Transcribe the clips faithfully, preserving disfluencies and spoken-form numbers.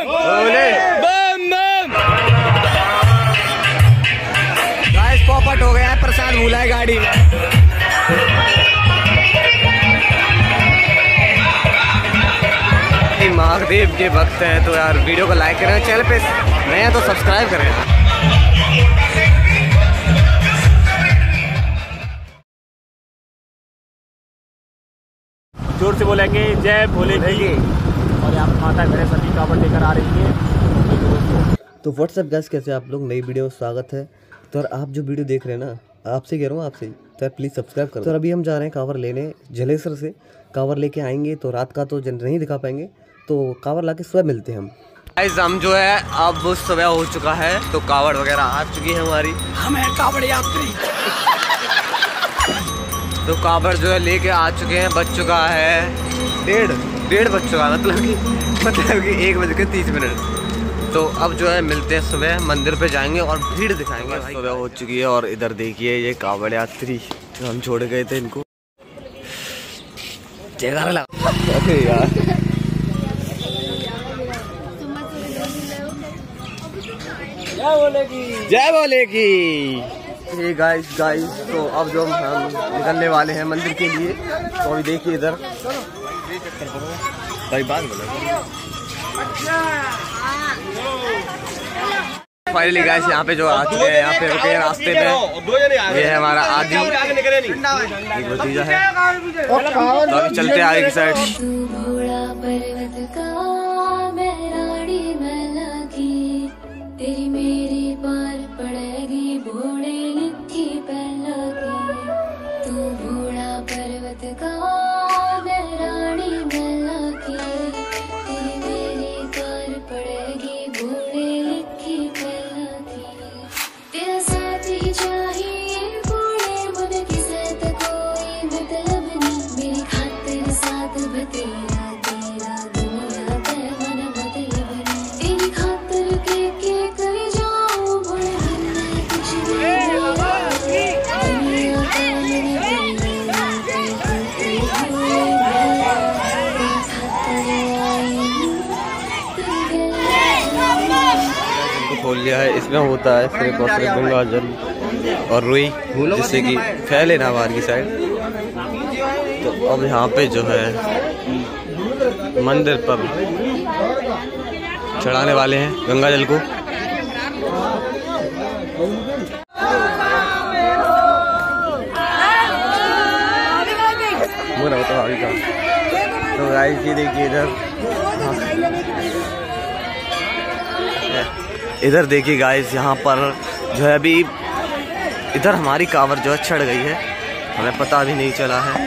बोले बम बम। गाइस पॉपट हो गया है, प्रसाद भूला है गाड़ी में। महादेव के भक्त हैं तो यार वीडियो को लाइक करें, चैनल पे नए हैं तो सब्सक्राइब करें। जोर से बोलेंगे जय भोले की। और यहाँ माता मेरे सभी कावड़ लेकर आ रही है। तो व्हाट्सअप गाइस, कैसे आप लोग? नई वीडियो में स्वागत है। तो और आप जो वीडियो देख रहे हैं ना, आपसे कह रहा हूँ आपसे, तो प्लीज़ सब्सक्राइब करो। तो अभी हम जा रहे हैं कांवर लेने, जलेसर से कांवर लेके आएंगे। तो रात का तो नहीं दिखा पाएंगे, तो कांवर लाके सुबह मिलते हैं हम। गाइस हम जो है अब सुबह हो चुका है, तो कांवड़ वगैरह आ चुकी है हमारी। हम हैं कांवड़ यात्री। तो कांवड़ जो है लेके आ चुके हैं। बज चुका है डेढ़ डेढ़ बज चुका है, मतलब कि मतलब कि एक बज के तीस मिनट। तो अब जो है मिलते हैं सुबह, मंदिर पे जाएंगे और भीड़ दिखाएंगे। सुबह हो चुकी है और इधर देखिए ये कांवड़ यात्री जो हम छोड़ गए थे इनको। जयकारा लगा यार। जय बोले की, जय बोले की। ये गाइस गाइस तो अब जो हम, हम निकलने वाले हैं मंदिर के लिए। तो अभी देखिए इधर भाई बात बोलो। फाइनली गाइस यहाँ पे जो आ चुके हैं, यहाँ पे रुके हैं रास्ते में। ये है हमारा आदि, एक भतीजा है। तो अभी चलते हैं आगे की साइड। तेरी मेरी पार पड़ेगी भोड़े लिखी पहला की। तू भोड़ा पर्वत का मैं रानी मैला की। तेरी मेरी पार पड़ेगी भोड़े लिखी पहला की। तेरा साथ ही चाहिए भोड़े मन की साथ कोई मतलब नहीं। मेरी खातिर साथ बतेरा तेरा दुनिया पे मन मतलब नहीं। तेरी खातिर के खोल लिया है। इसमें होता है सिर्फ और सिर्फ गंगा जल और रुई, जिससे कि फैले ना बाहर की साइड। तो अब यहाँ पे जो है मंदिर पर चढ़ाने वाले हैं गंगा जल को। तो गाइस ये देखिए इधर इधर देखिए गाइस, यहाँ पर जो है अभी इधर हमारी कांवर जो है चढ़ गई है, हमें पता भी नहीं चला है।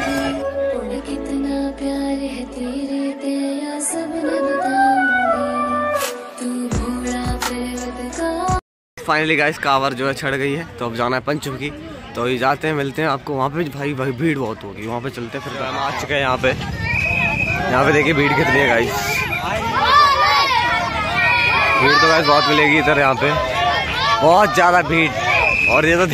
फाइनली गाइस कांवर जो है चढ़ गई है, तो अब जाना है पंचमुखी। तो अभी जाते हैं, मिलते हैं आपको वहाँ पे। भाई भाई भीड़ बहुत होगी वहाँ पे, चलते हैं। फिर हम आ चुके हैं यहाँ पे। यहाँ पे देखिए भीड़ कितनी है गाइस। भीड़ तो गाइस बहुत मिलेगी इधर, यहाँ पे बहुत ज्यादा भीड़। और ये तो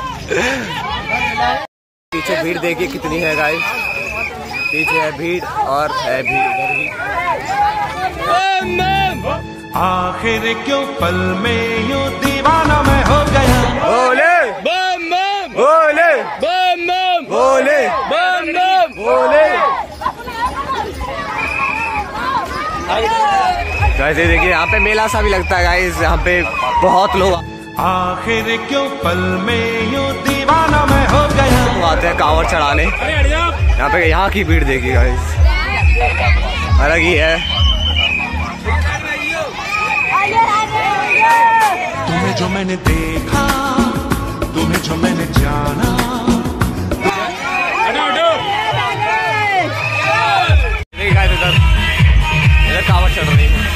पीछे भीड़ देखिए कितनी है गाइस, पीछे है भीड़ और है भीड़ इधर भी। आखिर क्यों पल में यूं दीवाना मैं हो गया। बोले बम बम, बोले बम बम, बोले बम बम, बोले। गाइस ये देखिए यहाँ पे मेला सा भी लगता है गाइस, यहाँ पे बहुत लोग। आखिर क्यों पल में यूं दीवाना मैं हो गया। आते हैं कांवर चढ़ाने। यहाँ पे यहाँ की भीड़ देखिए गाइस, अलग ही है। तुम्हें जो मैंने देखा, तुम्हें जो मैंने जाना। इधर इधर कांवर चढ़ रही है।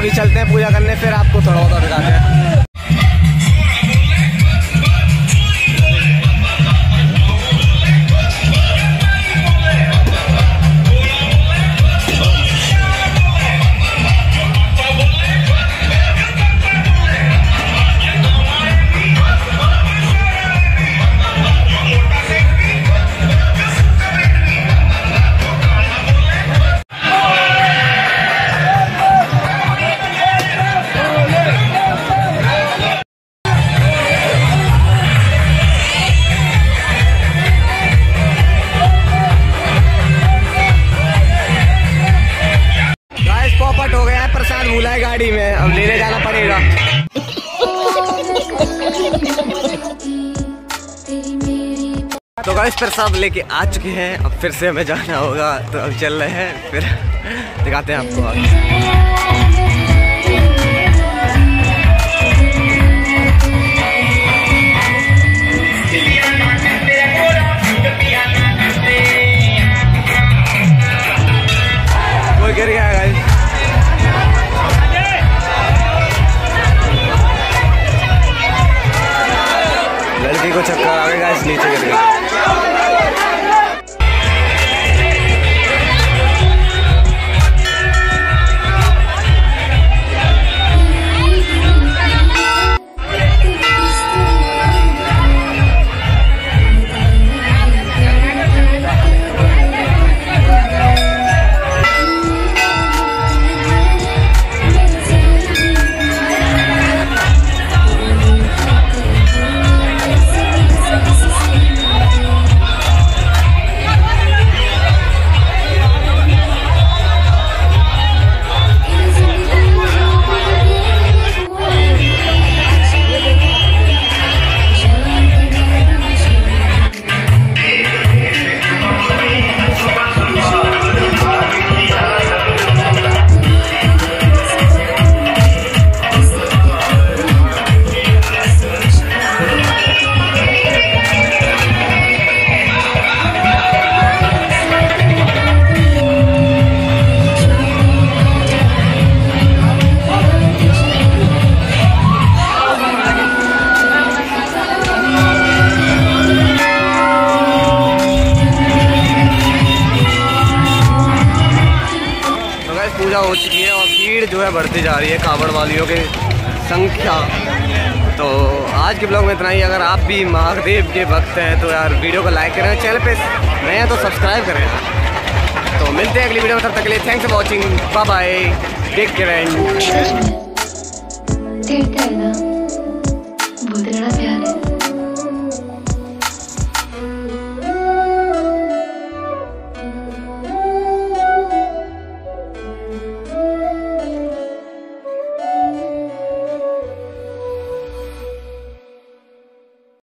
अभी चलते हैं पूजा करने, फिर आपको थोड़ा बहुत दिखाते हैं। पॉपट हो गया है, प्रसाद भूला है गाड़ी में, अब लेने जाना पड़ेगा। तो गाइस प्रसाद लेके आ चुके हैं, अब फिर से हमें जाना होगा, तो अब चल रहे हैं, फिर दिखाते हैं आपको आगे। गिर गया है लड़की को चक्कर आ गया, इस नीचे गिर गया। पूजा हो चुकी है और भीड़ जो है बढ़ती जा रही है कावड़ वालियों की संख्या। तो आज के ब्लॉग में इतना ही। अगर आप भी महादेव के भक्त हैं तो यार वीडियो को लाइक करें, चैनल पे नए हैं तो सब्सक्राइब करें। तो मिलते हैं अगली वीडियो में, तब तक के लिए thanks for watching, bye bye, take care and